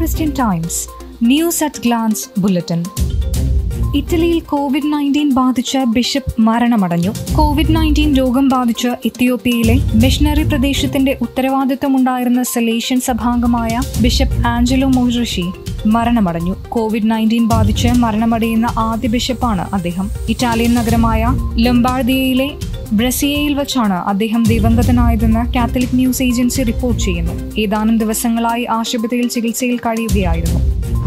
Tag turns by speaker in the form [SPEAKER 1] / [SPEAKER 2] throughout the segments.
[SPEAKER 1] Christian Times News at Glance Bulletin. ഇറ്റലിയിൽ കോവിഡ്-19 ബാധിച്ച ബിഷപ്പ് മരണമടഞ്ഞു. കോവിഡ്-19 രോഗം ബാധിച്ച് എത്യോപ്യയിലെ മിഷണറി പ്രദേശത്തിന്റെ ഉത്തരവാദിത്തമുണ്ടായിരുന്ന സലേഷ്യൻ സഭാംഗമായ ബിഷപ്പ് ആഞ്ചലോ മൊറിഷി മരണമടഞ്ഞു. കോവിഡ്-19 ബാധിച്ച് മരണമടയുന്ന ആദ്യ ബിഷപ്പാണ് അദ്ദേഹം. ഇറ്റാലിയൻ നഗരമായ ലൊംബാർഡിയയിലെ ബ്രസിയയിൽ വച്ചാണ് അദ്ദേഹം ദിവംഗതനായതെന്ന് കാത്തലിക് ന്യൂസ് ഏജൻസി റിപ്പോർട്ട് ചെയ്യുന്നു. ഏതാനും ദിവസങ്ങളായി ആശുപത്രിയിൽ ചികിത്സയിൽ കഴിയുകയായിരുന്നു.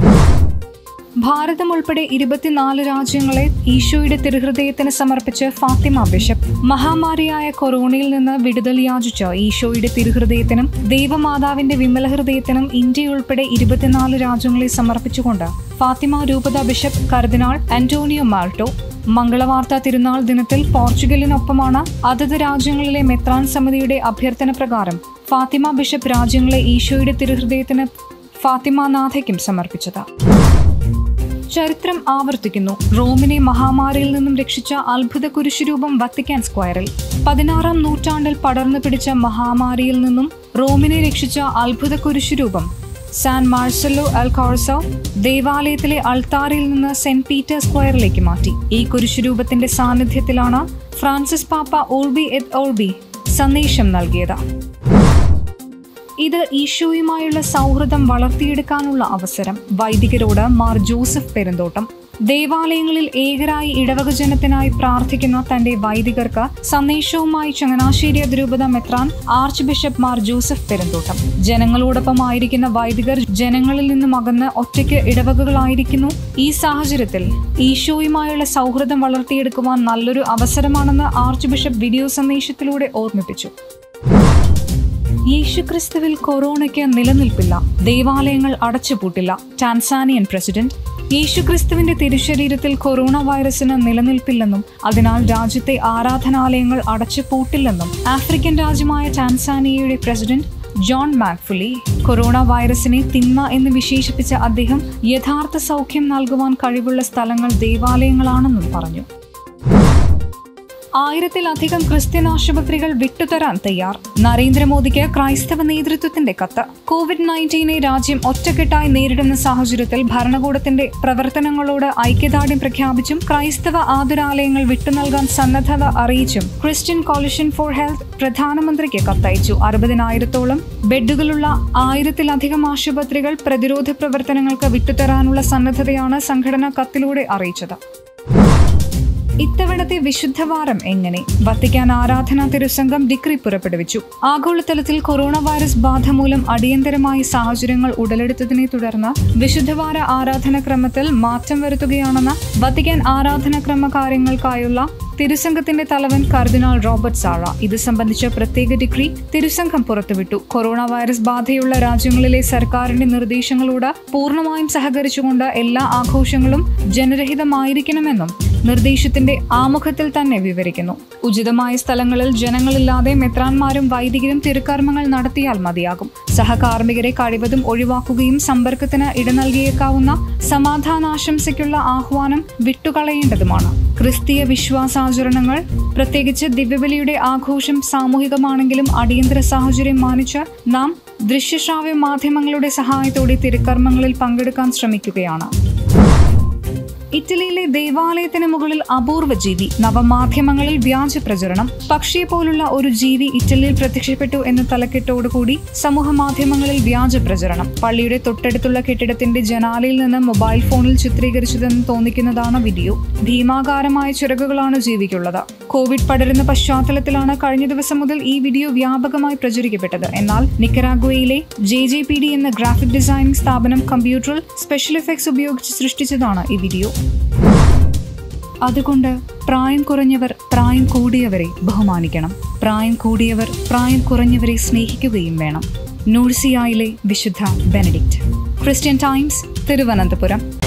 [SPEAKER 1] ഭാരതം ഉൾപ്പെടെ 24 രാജ്യങ്ങളെ ഈശോയുടെ തിരുഹൃദയത്തിന് സമർപ്പിച്ച് ഫാത്തിമ ബിഷപ്പ്. മഹാമാരിയായ കൊറോണയിൽ നിന്ന് വിടുതൽ യാചിച്ച ഈശോയുടെ തിരുഹൃദയത്തിനും ദൈവമാതാവിന്റെ വിമല ഹൃദയത്തിനും ഇന്ത്യയുൾപ്പെടെ 24 രാജ്യങ്ങളെ സമർപ്പിച്ചുകൊണ്ട് ഫാത്തിമ രൂപത ബിഷപ്പ് കർദിനാൾ ആന്റോണിയോ മാർട്ടോ മംഗളവാർത്ത തിരുനാൾ ദിനത്തിൽ പോർച്ചുഗലിനൊപ്പമാണ് അതത് രാജ്യങ്ങളിലെ മെത്രാൻ സമിതിയുടെ അഭ്യർത്ഥന പ്രകാരം ഫാത്തിമ ബിഷപ്പ് രാജ്യങ്ങളെ ഈശോയുടെ തിരുഹൃദയത്തിന് ഫാത്തിമനാഥയ്ക്കും സമർപ്പിച്ചത്. ചരിത്രം ആവർത്തിക്കുന്നു. റോമിനെ മഹാമാരിയിൽ നിന്നും രക്ഷിച്ച അത്ഭുത കുരിശുരൂപം വത്തിക്കാൻ സ്ക്വയറിൽ. 16-ാം നൂറ്റാണ്ടിൽ പടർന്നു പിടിച്ച മഹാമാരിയിൽ നിന്നും റോമിനെ രക്ഷിച്ച അത്ഭുത കുരിശുരൂപം സാൻ മാർസലോ അൽ കോർസോ ദേവാലയത്തിലെ അൾത്താരയിൽ നിന്ന് സെന്റ് പീറ്റേഴ്സ് സ്ക്വയറിലേക്ക് മാറ്റി. ഈ കുരിശുരൂപത്തിന്റെ സാന്നിധ്യത്തിലാണ് ഫ്രാൻസിസ് പാപ്പ ഓൾബി എത് ഓൾബി സന്ദേശം നൽകിയത്. ഇത് ഈശോയുമായുള്ള സൗഹൃദം വളർത്തിയെടുക്കാനുള്ള അവസരം. വൈദികരോട് മാർ ജോസഫ് പെരുന്തോട്ടം. ദേവാലയങ്ങളിൽ ഏകരായി ഇടവക ജനത്തിനായി പ്രാർത്ഥിക്കുന്ന തന്റെ വൈദികർക്ക് സന്ദേശവുമായി ചങ്ങനാശ്ശേരി അതിരൂപത മെത്രാൻ ആർച്ച് ബിഷപ്പ് മാർ ജോസഫ് പെരുന്തോട്ടം. ജനങ്ങളോടൊപ്പമായിരിക്കുന്ന വൈദികർ ജനങ്ങളിൽ നിന്നും അകന്ന് ഒറ്റയ്ക്ക് ഇടവകകളായിരിക്കുന്നു. ഈ സാഹചര്യത്തിൽ ഈശോയുമായുള്ള സൗഹൃദം വളർത്തിയെടുക്കുവാൻ നല്ലൊരു അവസരമാണെന്ന് ആർച്ച് ബിഷപ്പ് വീഡിയോ സന്ദേശത്തിലൂടെ ഓർമ്മിപ്പിച്ചു. യേശുക്രിസ്തുവിൽ കൊറോണയ്ക്ക് നിലനിൽപ്പില്ല, ദേവാലയങ്ങൾ അടച്ചുപൂട്ടില്ല. Tanzanian president. യേശുക്രിസ്തുവിന്റെ തിരുശരീരത്തിൽ കൊറോണ വൈറസിന് നിലനിൽപ്പില്ലെന്നും അതിനാൽ രാജ്യത്തെ ആരാധനാലയങ്ങൾ അടച്ചുപൂട്ടില്ലെന്നും ആഫ്രിക്കൻ രാജ്യമായ ടാൻസാനിയയുടെ പ്രസിഡന്റ് ജോൺ മാക്ഫുലി. കൊറോണ വൈറസിനെ തിന്മ എന്ന് വിശേഷിപ്പിച്ച അദ്ദേഹം യഥാർത്ഥ സൗഖ്യം നൽകുവാൻ കഴിവുള്ള സ്ഥലങ്ങൾ ദേവാലയങ്ങളാണെന്നും പറഞ്ഞു. 1000-ലധികം ക്രിസ്ത്യൻ ആശുപത്രികൾ വിട്ടുതരാൻ തയ്യാർ. നരേന്ദ്രമോദിക്ക് ക്രൈസ്തവ നേതൃത്വത്തിന്റെ കത്ത്. കോവിഡ്-19 രാജ്യം ഒറ്റക്കെട്ടായി നേരിടുന്ന സാഹചര്യത്തിൽ ഭരണകൂടത്തിന്റെ പ്രവർത്തനങ്ങളോട് ഐക്യദാർഢ്യം പ്രഖ്യാപിച്ചും ക്രൈസ്തവ ആതുരാലയങ്ങൾ വിട്ടുനൽകാൻ സന്നദ്ധത അറിയിച്ചും ക്രിസ്ത്യൻ കോalition ഫോർ ഹെൽത്ത് പ്രധാനമന്ത്രിക്ക് കത്തയച്ചു. 60,000-ഓളം ബെഡുകളുള്ള 1000-ലധികം ആശുപത്രികൾ പ്രതിരോധ പ്രവർത്തനങ്ങൾക്ക് വിട്ടുതരാനുള്ള സന്നദ്ധതയാണ് സംഘടന കത്തിലൂടെ അറിയിച്ചത്. ഇത്തവണത്തെ വിശുദ്ധവാരം എങ്ങനെ? വത്തിക്കാൻ ആരാധനാ തിരുസംഘം ഡിക്രി പുറപ്പെടുവിച്ചു. ആഗോളതലത്തിൽ കൊറോണ വൈറസ് ബാധ മൂലം അടിയന്തരമായി സാഹചര്യങ്ങൾ ഉടലെടുത്തതിനെ തുടർന്ന് വിശുദ്ധവാര ആരാധനാക്രമത്തിൽ മാറ്റം വരുത്തുകയാണെന്ന് വത്തിക്കാൻ ആരാധനാക്രമ കാര്യങ്ങൾക്കായുള്ള തിരുസംഘത്തിന്റെ തലവൻ കർദിനാൾ റോബർട്ട് സാറ ഇത് സംബന്ധിച്ച പ്രത്യേക ഡിക്രി തിരുസംഘം പുറത്തുവിട്ടു. കൊറോണ വൈറസ് ബാധയുള്ള രാജ്യങ്ങളിലെ സർക്കാരിന്റെ നിർദ്ദേശങ്ങളോട് പൂർണ്ണമായും സഹകരിച്ചുകൊണ്ട് എല്ലാ ആഘോഷങ്ങളും ജനരഹിതമായിരിക്കണമെന്നും നിർദ്ദേശത്തിന്റെ ആമുഖത്തിൽ തന്നെ വിവരിക്കുന്നു. ഉചിതമായ സ്ഥലങ്ങളിൽ ജനങ്ങളില്ലാതെ മെത്രാന്മാരും വൈദികരും തിരുക്കർമ്മങ്ങൾ നടത്തിയാൽ മതിയാകും. സഹകാർമ്മികരെ കഴിവതും ഒഴിവാക്കുകയും സമ്പർക്കത്തിന് ഇട നൽകിയേക്കാവുന്ന സമാധാനാശംസയ്ക്കുള്ള ആഹ്വാനം വിട്ടുകളയേണ്ടതുമാണ്. ക്രിസ്തീയ വിശ്വാസാചരണങ്ങൾ, പ്രത്യേകിച്ച് ദിവ്യബലിയുടെ ആഘോഷം സാമൂഹികമാണെങ്കിലും അടിയന്തര സാഹചര്യം മാനിച്ച് നാം ദൃശ്യശ്രാവ്യ മാധ്യമങ്ങളുടെ സഹായത്തോടെ തിരുക്കർമ്മങ്ങളിൽ പങ്കെടുക്കാൻ ശ്രമിക്കുകയാണ്. ഇറ്റലിയിലെ ദേവാലയത്തിന് മുകളിൽ അപൂർവ ജീവി. നവമാധ്യമങ്ങളിൽ വ്യാജ പ്രചരണം. പക്ഷിയെ പോലുള്ള ഒരു ജീവി ഇറ്റലിയിൽ പ്രത്യക്ഷപ്പെട്ടു എന്ന തലക്കെട്ടോടുകൂടി സമൂഹ മാധ്യമങ്ങളിൽ വ്യാജ പ്രചരണം. പള്ളിയുടെ തൊട്ടടുത്തുള്ള കെട്ടിടത്തിന്റെ ജനാലയിൽ നിന്ന് മൊബൈൽ ഫോണിൽ ചിത്രീകരിച്ചതെന്ന് തോന്നിക്കുന്നതാണ് വീഡിയോ. ഭീമാകാരമായ ചിറകുകളാണ് ജീവിക്കുള്ളത്. കോവിഡ് പടരുന്ന പശ്ചാത്തലത്തിലാണ് കഴിഞ്ഞ ദിവസം മുതൽ ഈ വീഡിയോ വ്യാപകമായി പ്രചരിക്കപ്പെട്ടത്. എന്നാൽ നിക്കരാഗ്വയിലെ JJPD എന്ന ഗ്രാഫിക് ഡിസൈനിംഗ് സ്ഥാപനം കമ്പ്യൂട്ടറിൽ സ്പെഷ്യൽ എഫക്ട്സ് ഉപയോഗിച്ച് സൃഷ്ടിച്ചതാണ് ഈ വീഡിയോ. അതുകൊണ്ട് പ്രായം കുറഞ്ഞവർ പ്രായം കൂടിയവരെ ബഹുമാനിക്കണം. പ്രായം കൂടിയവർ പ്രായം കുറഞ്ഞവരെ സ്നേഹിക്കുകയും വേണം. നൂർസിയായിലെ വിശുദ്ധ ബെനഡിക്റ്റ്. Christian times, Thiruvananthapuram.